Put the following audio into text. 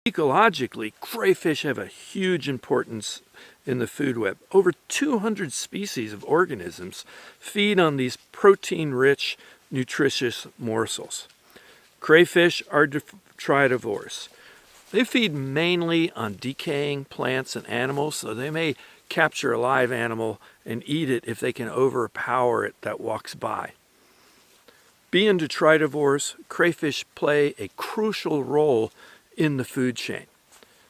Ecologically, crayfish have a huge importance in the food web. Over 200 species of organisms feed on these protein-rich, nutritious morsels. Crayfish are detritivores. They feed mainly on decaying plants and animals, so they may capture a live animal and eat it if they can overpower it that walks by. Being detritivores, crayfish play a crucial role in the food chain.